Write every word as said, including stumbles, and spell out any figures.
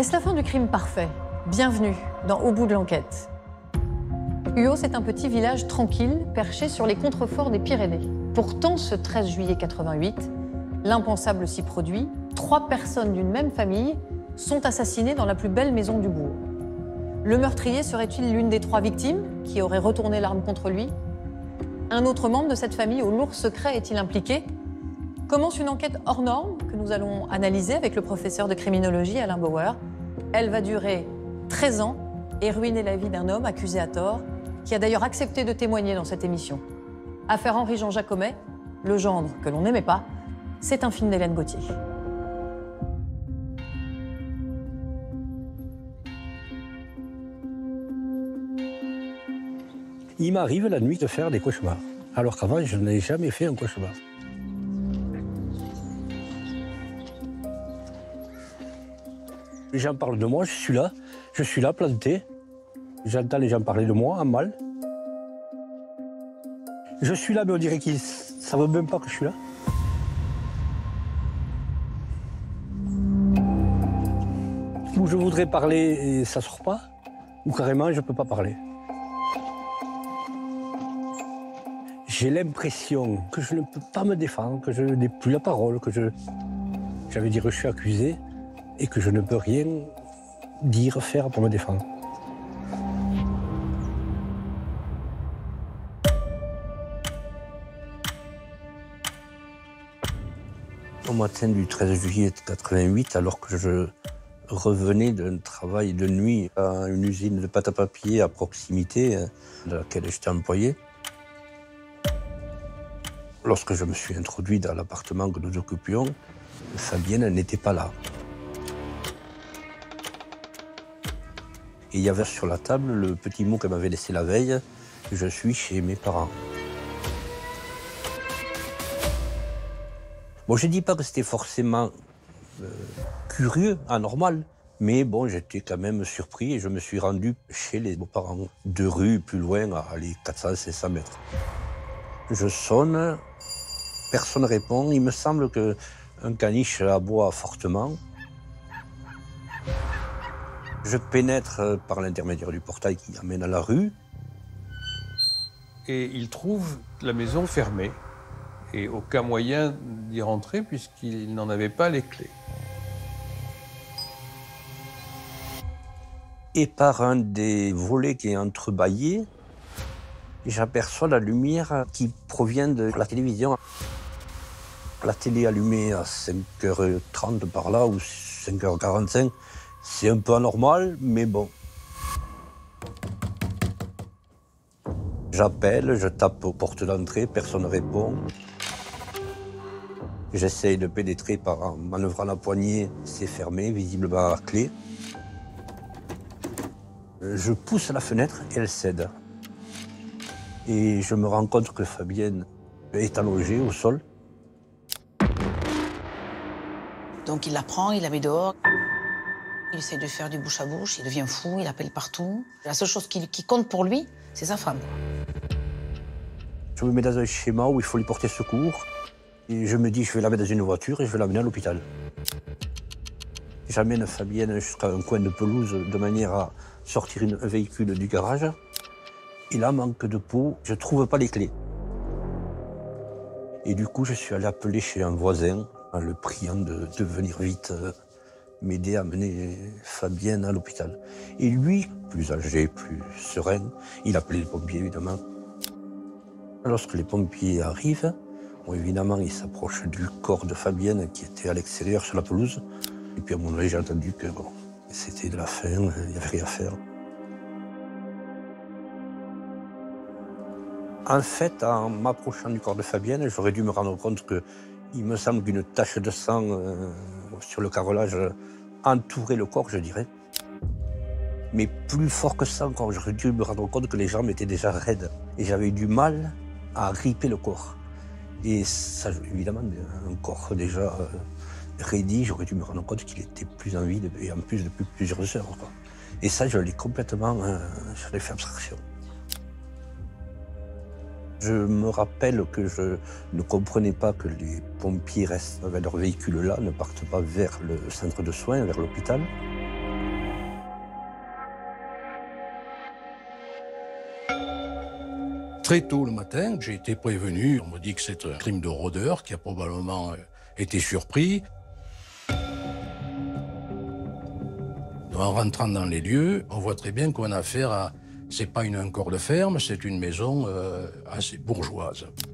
Est-ce la fin du crime parfait? Bienvenue dans Au bout de l'enquête. Huot, c'est un petit village tranquille, perché sur les contreforts des Pyrénées. Pourtant, ce treize juillet quatre-vingt-huit, l'impensable s'y produit. Trois personnes d'une même famille sont assassinées dans la plus belle maison du bourg. Le meurtrier serait-il l'une des trois victimes qui aurait retourné l'arme contre lui? Un autre membre de cette famille au lourd secret est-il impliqué? Commence une enquête hors norme que nous allons analyser avec le professeur de criminologie Alain Bauer. Elle va durer treize ans et ruiner la vie d'un homme accusé à tort, qui a d'ailleurs accepté de témoigner dans cette émission. Affaire Henri-Jean Jacomet, le gendre que l'on n'aimait pas, c'est un film d'Hélène Gauthier. Il m'arrive la nuit de faire des cauchemars, alors qu'avant, je n'ai jamais fait un cauchemar. Les gens parlent de moi, je suis là, je suis là, planté. J'entends les gens parler de moi, en mal. Je suis là, mais on dirait qu'ils ne savent même pas que je suis là. Ou je voudrais parler et ça ne sort pas, ou carrément, je ne peux pas parler. J'ai l'impression que je ne peux pas me défendre, que je n'ai plus la parole, que je... J'avais dit que je suis accusé et que je ne peux rien dire, faire pour me défendre. Au matin du treize juillet quatre-vingt-huit, alors que je revenais d'un travail de nuit à une usine de pâte à papier à proximité de laquelle j'étais employé, lorsque je me suis introduit dans l'appartement que nous occupions, Fabienne n'était pas là. Et il y avait sur la table le petit mot qu'elle m'avait laissé la veille, « Je suis chez mes parents ». Bon, je ne dis pas que c'était forcément euh, curieux, anormal, mais bon, j'étais quand même surpris et je me suis rendu chez les beaux-parents, deux rues plus loin, à aller quatre cents à cinq cents mètres. Je sonne, personne ne répond. Il me semble qu'un caniche aboie fortement. Je pénètre par l'intermédiaire du portail qui amène à la rue. Et il trouve la maison fermée. Et aucun moyen d'y rentrer puisqu'il n'en avait pas les clés. Et par un des volets qui est entrebâillé, j'aperçois la lumière qui provient de la télévision. La télé allumée à cinq heures trente par là, ou cinq heures quarante-cinq, c'est un peu anormal, mais bon. J'appelle, je tape aux portes d'entrée, personne ne répond. J'essaye de pénétrer par en manœuvrant la poignée, c'est fermé, visiblement à clé. Je pousse la fenêtre et elle cède. Et je me rends compte que Fabienne est allongée au sol. Donc il la prend, il la met dehors. Il essaie de faire du bouche à bouche, il devient fou, il appelle partout. La seule chose qui, qui compte pour lui, c'est sa femme. Je me mets dans un schéma où il faut lui porter secours. Et je me dis, je vais la mettre dans une voiture et je vais l'amener à l'hôpital. J'amène Fabienne jusqu'à un coin de pelouse de manière à sortir une, un véhicule du garage. Et là, manque de peau, je ne trouve pas les clés. Et du coup, je suis allé appeler chez un voisin en le priant de, de venir vite euh, m'aider à mener Fabienne à l'hôpital. Et lui, plus âgé, plus serein, il appelait les pompiers, évidemment. Lorsque les pompiers arrivent, bon, évidemment, ils s'approchent du corps de Fabienne qui était à l'extérieur sur la pelouse. Et puis à mon avis, j'ai entendu que bon, c'était de la fin, il n'y avait rien à faire. En fait, en m'approchant du corps de Fabienne, j'aurais dû me rendre compte qu'il me semble qu'une tache de sang euh, sur le carrelage entourait le corps, je dirais. Mais plus fort que ça encore, j'aurais dû me rendre compte que les jambes étaient déjà raides. Et j'avais eu du mal à gripper le corps. Et ça, évidemment, un corps déjà euh, raidi, j'aurais dû me rendre compte qu'il était plus en vie, et en plus depuis plusieurs heures. Quoi. Et ça, je l'ai complètement, euh, j'en ai fait abstraction. Je me rappelle que je ne comprenais pas que les pompiers restent avec leur véhicule là, ne partent pas vers le centre de soins, vers l'hôpital. Très tôt le matin, j'ai été prévenu. On me dit que c'est un crime de rôdeur qui a probablement été surpris. En rentrant dans les lieux, on voit très bien qu'on a affaire à... C'est pas une, un corps de ferme, c'est une maison euh, assez bourgeoise.